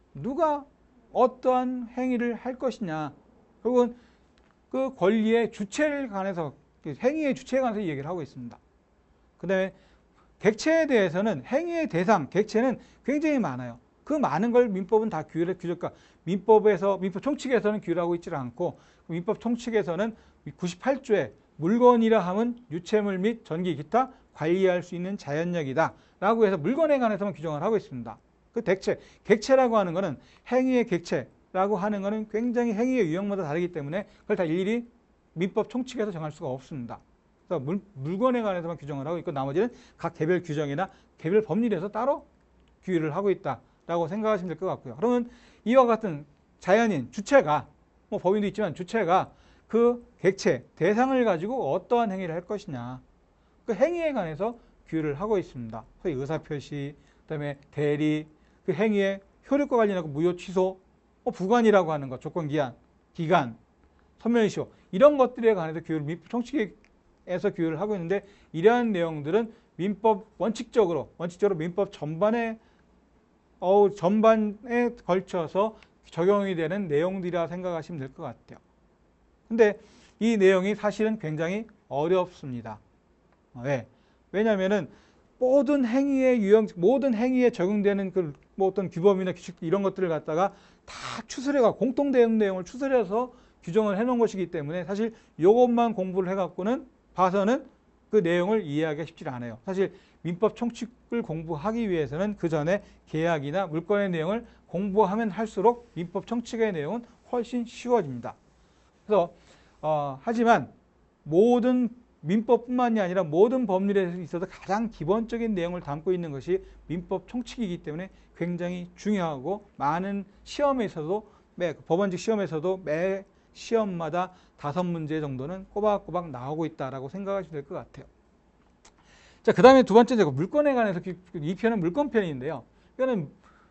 어떠한 행위를 할 것이냐, 결국은 그 권리의 주체를 관해서, 행위의 주체에 관해서 얘기를 하고 있습니다. 그 다음에 객체에 대해서는 행위의 대상, 객체는 굉장히 많아요. 그 많은 걸 민법은 다 민법 총칙에서는 규율하고 있지 않고, 민법 총칙에서는 98조에 물건이라 함은 유체물 및 전기 기타 관리할 수 있는 자연력이다 라고 해서 물건에 관해서만 규정을 하고 있습니다. 그 객체라고 하는 것은 행위의 객체라고 하는 것은 굉장히 행위의 유형마다 다르기 때문에 그걸 다 일일이 민법 총칙에서 정할 수가 없습니다. 그래서 물건에 관해서만 규정을 하고 있고 나머지는 각 개별 규정이나 개별 법률에서 따로 규율을 하고 있다라고 생각하시면 될 것 같고요. 그러면 이와 같은 자연인, 주체가, 법인도 있지만 주체가 그 객체, 대상을 가지고 어떠한 행위를 할 것이냐, 그 행위에 관해서 규율을 하고 있습니다. 소위 의사표시, 그다음에 대리, 그 행위의 효력과 관련하고 무효 취소, 부관이라고 하는 것, 조건기한, 기간, 선면시효 이런 것들에 관해서 민법 총칙에서 규율을 하고 있는데 이러한 내용들은 민법 원칙적으로 민법 전반에 걸쳐서 적용이 되는 내용들이라 생각하시면 될 것 같아요. 근데 이 내용이 사실은 굉장히 어렵습니다. 왜? 왜냐하면은 모든 행위에 적용되는 어떤 규범이나 규칙 이런 것들을 갖다가 다 공통 대응 내용을 추설해서 규정을 해놓은 것이기 때문에 사실 이것만 공부를 해갖고는 봐서는 그 내용을 이해하기가 쉽지 않아요. 사실 민법 총칙을 공부하기 위해서는 그 전에 계약이나 물권의 내용을 공부하면 할수록 민법 총칙의 내용은 훨씬 쉬워집니다. 그래서 하지만 모든 민법뿐만이 아니라 모든 법률에 있어서 가장 기본적인 내용을 담고 있는 것이 민법 총칙이기 때문에 굉장히 중요하고 많은 시험에서도 법원직 시험에서도 매 시험마다 5문제 정도는 꼬박꼬박 나오고 있다라고 생각하시면 될 것 같아요. 자, 그 다음에 두 번째 물권에 관해서 이 편은 물권편인데요. 이거는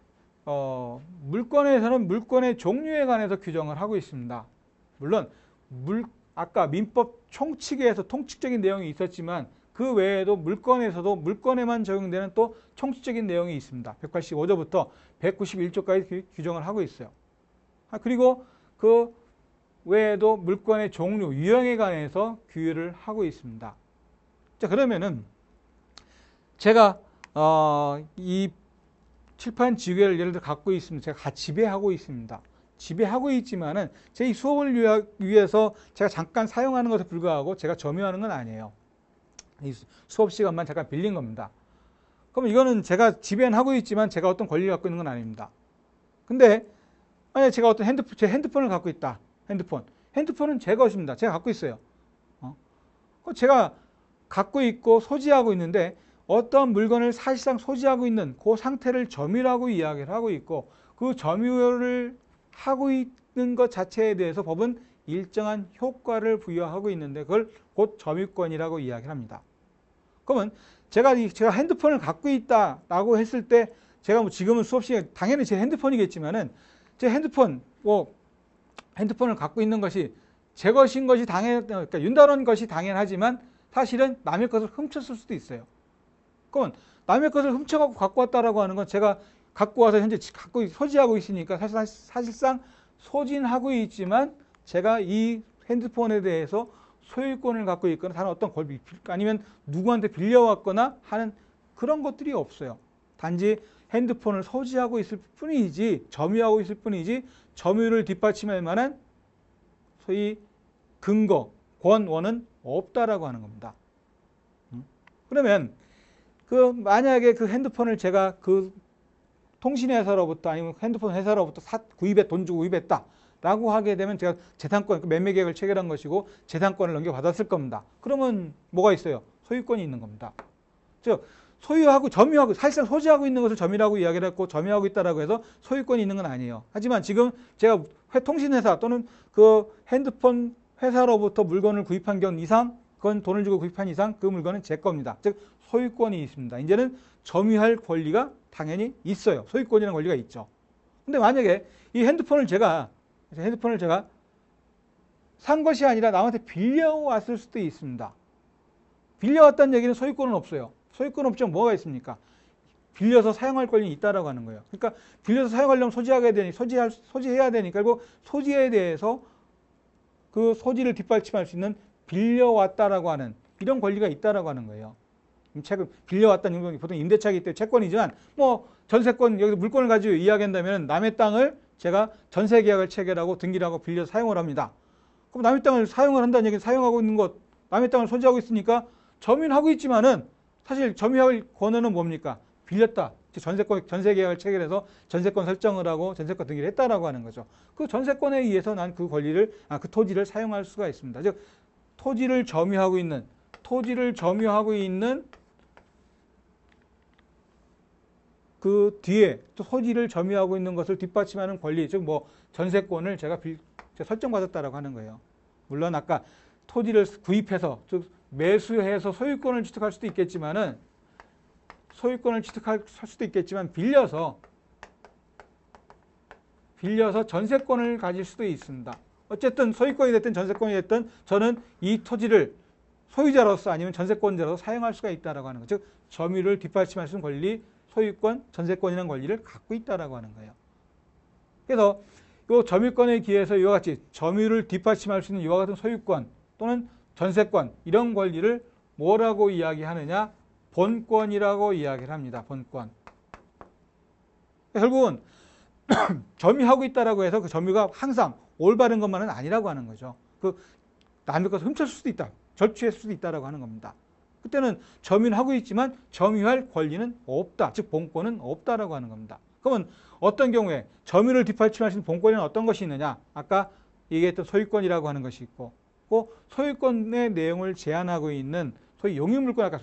물권에서는 물권의 종류에 관해서 규정을 하고 있습니다. 물론 아까 민법 총칙에서 통칙적인 내용이 있었지만 그 외에도 물권에서도 물권에만 적용되는 또 총칙적인 내용이 있습니다. 185조부터 191조까지 규정을 하고 있어요. 그리고 그 외에도 물권의 종류, 유형에 관해서 규율을 하고 있습니다. 자, 그러면은 제가 이 칠판 지구를 예를 들어 갖고 있습니다. 제가 지배하고 있습니다. 지배하고 있지만은 제 이 수업을 위해서 제가 잠깐 사용하는 것에 불과하고 제가 점유하는 건 아니에요. 이 수업 시간만 잠깐 빌린 겁니다. 그럼 이거는 제가 지배는 하고 있지만 제가 어떤 권리를 갖고 있는 건 아닙니다. 근데 만약에 제가 어떤 제 핸드폰을 갖고 있다. 핸드폰은 제 것입니다. 제가 갖고 있어요. 제가 갖고 있고 소지하고 있는데 어떤 물건을 사실상 소지하고 있는 그 상태를 점유라고 이야기를 하고 있고 그 점유를 하고 있는 것 자체에 대해서 법은 일정한 효과를 부여하고 있는데 그걸 곧 점유권이라고 이야기를 합니다. 그러면 제가 핸드폰을 갖고 있다라고 했을 때 제가 뭐 지금은 수업 시간에 당연히 제 핸드폰이겠지만은 제 핸드폰을 갖고 있는 것이 제 것인 것이 그러니까 윤다른 것이 당연하지만 사실은 남의 것을 훔쳤을 수도 있어요. 그러면 남의 것을 훔쳐갖고 갖고 왔다라고 하는 건 제가 갖고 와서 현재 소지하고 있으니까 사실상 소진하고 있지만 제가 이 핸드폰에 대해서 소유권을 갖고 있거나 다른 어떤 권리 아니면 누구한테 빌려왔거나 하는 그런 것들이 없어요. 단지 핸드폰을 소지하고 있을 뿐이지 점유하고 있을 뿐이지 점유를 뒷받침할 만한 소위 근거, 권원은 없다라고 하는 겁니다. 그러면 만약에 그 핸드폰을 제가 그 통신회사로부터 아니면 핸드폰 회사로부터 돈 주고 구입했다라고 하게 되면 제가 재산권, 매매 계약을 체결한 것이고 재산권을 넘겨받았을 겁니다. 그러면 뭐가 있어요? 소유권이 있는 겁니다. 즉 소유하고 점유하고 사실상 소지하고 있는 것을 점유라고 이야기를 했고 점유하고 있다라고 해서 소유권이 있는 건 아니에요. 하지만 지금 제가 통신회사 또는 그 핸드폰 회사로부터 물건을 구입한 경 이상 그건 돈을 주고 구입한 이상 그 물건은 제 겁니다. 즉 소유권이 있습니다. 이제는 점유할 권리가 당연히 있어요. 소유권이라는 권리가 있죠. 근데 만약에 이 핸드폰을 제가 산 것이 아니라 남한테 빌려왔을 수도 있습니다. 빌려왔다는 얘기는 소유권은 없어요. 소유권 없지만 뭐가 있습니까? 빌려서 사용할 권리는 있다라고 하는 거예요. 그러니까 빌려서 사용하려면 소지해야 되니까 결국 소지에 대해서 그 소지를 뒷받침할 수 있는 빌려왔다라고 하는 이런 권리가 있다라고 하는 거예요. 빌려왔다는 건 보통 임대차이기 때문에 채권이지만 뭐 전세권 여기서 물건을 가지고 이야기한다면 남의 땅을 제가 전세 계약을 체결하고 등기를 하고 빌려서 사용을 합니다. 그럼 남의 땅을 사용을 한다는 얘기는 사용하고 있는 것, 남의 땅을 소지하고 있으니까 점유는 하고 있지만은 사실 점유할 권한은 뭡니까? 빌렸다. 전세 계약을 체결해서 전세권 설정을 하고 전세권 등기를 했다라고 하는 거죠. 그 전세권에 의해서 난 그 권리를 그 토지를 사용할 수가 있습니다. 즉 토지를 점유하고 있는 그 뒤에 또 토지를 점유하고 있는 것을 뒷받침하는 권리, 즉 뭐 전세권을 제가 설정받았다라고 하는 거예요. 물론 아까 토지를 구입해서 즉 매수해서 소유권을 취득할 수도 있겠지만 빌려서 전세권을 가질 수도 있습니다. 어쨌든 소유권이 됐든 전세권이 됐든 저는 이 토지를 소유자로서 아니면 전세권자로서 사용할 수가 있다라고 하는 거죠. 즉 점유를 뒷받침할 수 있는 권리, 소유권, 전세권이라는 권리를 갖고 있다라고 하는 거예요. 그래서 이 점유권에 기해서 이와 같이 점유를 뒷받침할 수 있는 이와 같은 소유권 또는 전세권 이런 권리를 뭐라고 이야기하느냐? 본권이라고 이야기를 합니다. 본권. 결국은 점유하고 있다라고 해서 그 점유가 항상 올바른 것만은 아니라고 하는 거죠. 그 남의 것을 훔쳤을 수도 있다. 절취했을 수도 있다라고 하는 겁니다. 그때는 점유는 하고 있지만 점유할 권리는 없다. 즉 본권은 없다라고 하는 겁니다. 그러면 어떤 경우에 점유를 뒷받침할 수 있는 본권에는 어떤 것이 있느냐? 아까 얘기했던 소유권이라고 하는 것이 있고 그 소유권의 내용을 제한하고 있는 소위 용익물권, 아까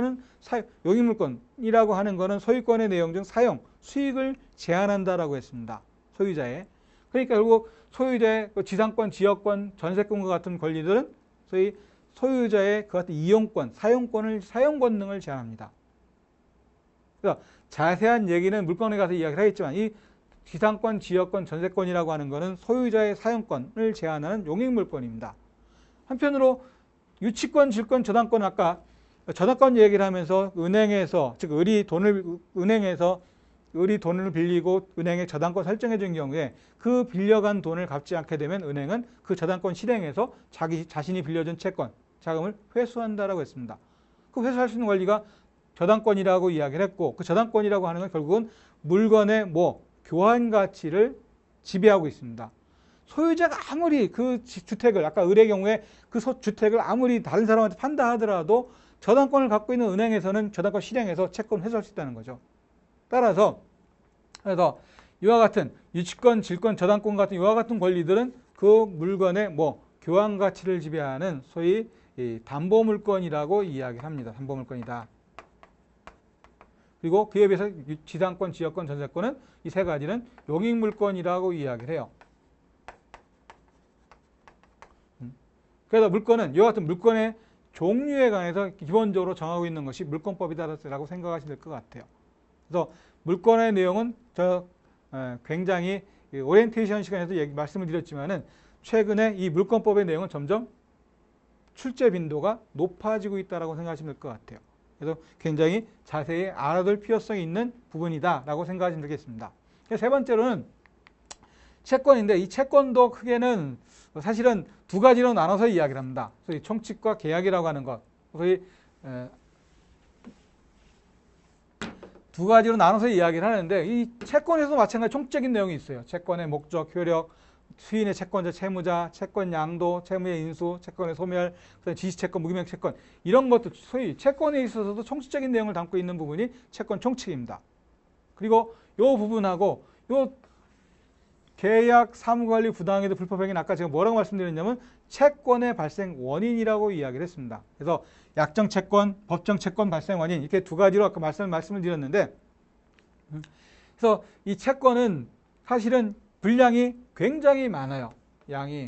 용익물권이라고 하는 것은 소유권의 내용 중 사용, 수익을 제한한다라고 했습니다. 소유자의. 그러니까 결국 소유자의 지상권, 지역권, 전세권과 같은 권리들은 소위 소유자의 그 같은 이용권, 사용 권능을 제한합니다. 그래서 자세한 얘기는 물건에 가서 이야기를 하겠지만 이 지상권, 지역권, 전세권이라고 하는 것은 소유자의 사용권을 제한하는 용익물권입니다. 한편으로 유치권, 질권, 저당권 아까 저당권 얘기를 하면서 은행에서 즉 은행에서 을이 돈을 빌리고 은행에 저당권 설정해 준 경우에 그 빌려간 돈을 갚지 않게 되면 은행은 그 저당권 실행해서 자신이 빌려준 채권, 자금을 회수한다라고 했습니다. 그 회수할 수 있는 권리가 저당권이라고 이야기를 했고, 그 저당권이라고 하는 건 결국은 물건의 교환 가치를 지배하고 있습니다. 소유자가 아무리 그 주택을, 아까 을의 경우에 그 주택을 아무리 다른 사람한테 판다 하더라도 저당권을 갖고 있는 은행에서는 저당권 실행해서 채권 회수할 수 있다는 거죠. 따라서 그래서 이와 같은 유치권, 질권, 저당권 같은 이와 같은 권리들은 그 물건의 교환 가치를 지배하는 소위 담보물권이라고 이야기를 합니다. 담보물권이다. 그리고 그에 비해서 지상권, 지역권, 전세권은 이 세 가지는 용익물권이라고 이야기를 해요. 그래서 물권은 이와 같은 물권의 종류에 관해서 기본적으로 정하고 있는 것이 물권법이다라고 생각하시면 될 것 같아요. 그래서 물권의 내용은 굉장히 오리엔테이션 시간에서 말씀을 드렸지만은 최근에 이 물권법의 내용은 점점 출제 빈도가 높아지고 있다라고 생각하시면 될 것 같아요. 그래서 굉장히 자세히 알아둘 필요성이 있는 부분이다라고 생각하시면 되겠습니다. 세 번째로는 채권인데 이 채권도 크게는 사실은 두 가지로 나눠서 이야기를 합니다. 소위 총칙과 계약이라고 하는 것. 소위 두 가지로 나눠서 이야기를 하는데 이 채권에서도 마찬가지 총칙적인 내용이 있어요. 채권의 목적, 효력, 수인의 채권자, 채무자, 채권 양도, 채무의 인수, 채권의 소멸, 지시채권, 무기명 채권 이런 것도 소위 채권에 있어서도 총칙적인 내용을 담고 있는 부분이 채권 총칙입니다. 그리고 이 부분하고 요 계약, 사무관리, 부당행위도 불법행위는 아까 제가 뭐라고 말씀드렸냐면 채권의 발생 원인이라고 이야기를 했습니다. 그래서 약정 채권, 법정 채권 발생 원인 이렇게 두 가지로 아까 말씀을 드렸는데 그래서 이 채권은 사실은 분량이 굉장히 많아요. 양이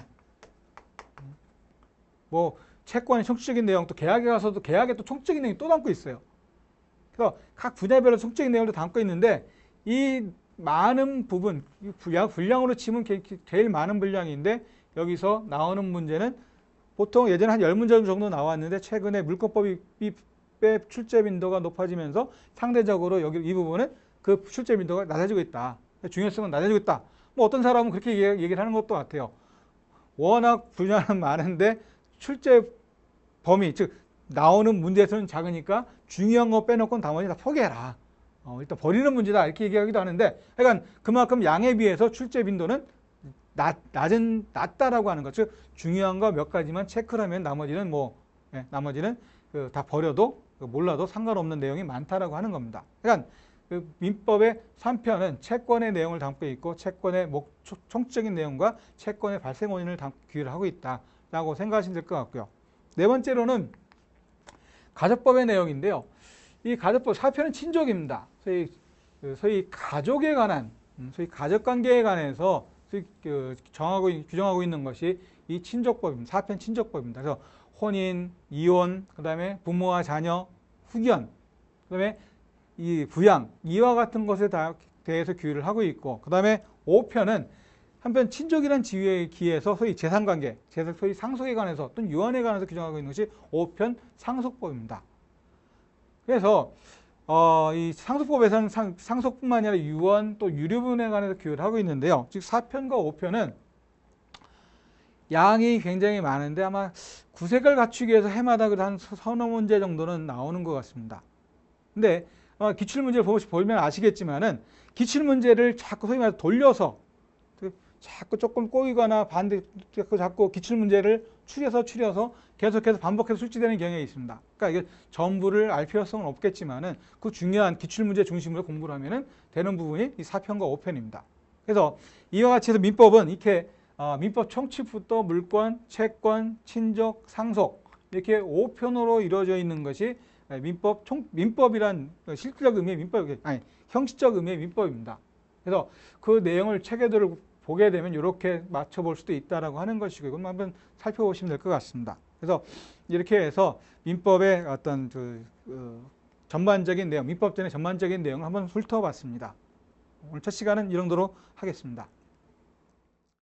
채권의 총칙적인 내용 또 계약에 가서도 계약에 또 총칙적인 내용이 또 담고 있어요. 그래서 각 분야별로 총칙적인 내용도 담고 있는데 이 많은 부분, 분량으로 치면 제일 많은 분량인데 여기서 나오는 문제는 보통 예전에 한 10문제 정도 나왔는데 최근에 물권법이 출제 빈도가 높아지면서 상대적으로 이 부분은 그 출제 빈도가 낮아지고 있다. 중요성은 낮아지고 있다. 어떤 사람은 그렇게 얘기를 하는 것도 같아요. 워낙 분야는 많은데 출제 범위, 즉 나오는 문제수는 작으니까 중요한 거 빼놓고는 나머지 다 포기해라. 일단 버리는 문제다 이렇게 얘기하기도 하는데 그러니까 그만큼 양에 비해서 출제 빈도는 낮다라고 하는 거죠. 중요한 거 몇 가지만 체크를 하면 나머지는 나머지는 다 버려도 몰라도 상관없는 내용이 많다라고 하는 겁니다. 그러니까 그 민법의 3편은 채권의 내용을 담고 있고 채권의 총칙적인 내용과 채권의 발생 원인을 규율을 하고 있다라고 생각하시면 될 것 같고요. 네 번째로는 가족법의 내용인데요. 이 가족법 4편은 친족입니다. 소위 가족에 관한, 소위 가족관계에 관해서 규정하고 있는 것이 이 친족법입니다. 4편 친족법입니다. 그래서 혼인, 이혼, 그 다음에 부모와 자녀, 후견, 그 다음에 이 부양, 이와 같은 것에 대해서 규율을 하고 있고, 그 다음에 5편은 한편 친족이란 지위에 기해서 소위 재산관계, 소위 상속에 관해서 또는 유언에 관해서 규정하고 있는 것이 5편 상속법입니다. 그래서 이 상속법에서는 상속뿐만 아니라 유언 또 유류분에 관해서 규율을 하고 있는데요. 즉 4편과 5편은 양이 굉장히 많은데 아마 구색을 갖추기 위해서 해마다 한 서너 문제 정도는 나오는 것 같습니다. 근데 기출문제를 보면 아시겠지만은 기출문제를 자꾸 소위 말해서 돌려서 자꾸 조금 꼬이거나 자꾸 기출문제를 추려서 계속해서 반복해서 출제되는 경향이 있습니다. 그러니까 이게 전부를 알 필요성은 없겠지만은 그 중요한 기출문제 중심으로 공부를 하면은 되는 부분이 이 4편과 5편입니다. 그래서 이와 같이 해서 민법은 이렇게 민법 총칙부터 물권, 채권, 친족, 상속 이렇게 5편으로 이루어져 있는 것이 민법이란 실질적 의미의 형식적 의미의 민법입니다. 그래서 그 내용을 체계들을 보게 되면 이렇게 맞춰볼 수도 있다라고 하는 것이고 이건 한번 살펴보시면 될 것 같습니다. 그래서 이렇게 해서 민법의 어떤 전반적인 내용, 민법전의 전반적인 내용을 한번 훑어봤습니다. 오늘 첫 시간은 이 정도로 하겠습니다.